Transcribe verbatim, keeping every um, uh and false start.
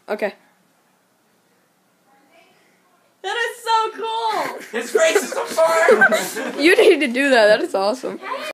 Okay. That is so cool! His face is on fire! You need to do that. That is awesome.